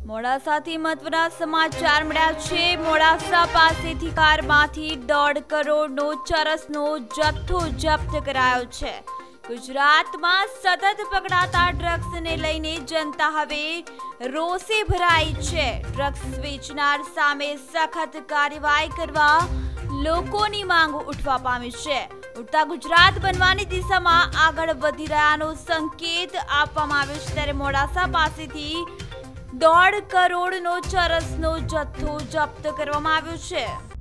મોડાસાથી મહત્વના સમાચાર મળ્યા છે। મોડાસા પાસેથી કારમાંથી 1.5 કરોડનો ચરસનો જથ્થો જપ્ત કરાયો છે। ગુજરાતમાં સતત પકડાતા ડ્રગ્સને લઈને જનતા હવે રોષે ભરાઈ છે। ડ્રગ્સ વેચનાર સામે સખત કાર્યવાહી કરવા લોકોની માંગ ઉઠવા પામી છે। ઉડતા ગુજરાત બનવાની દિશામાં આગળ વધી રહ્યાનો સંકેત આપવામાં આવ્યો છે। ત્યારે મોડાસા પાસેથી 1.5 કરોડનો ચરસનો જથ્થો જપ્ત કરવામાં આવ્યો છે।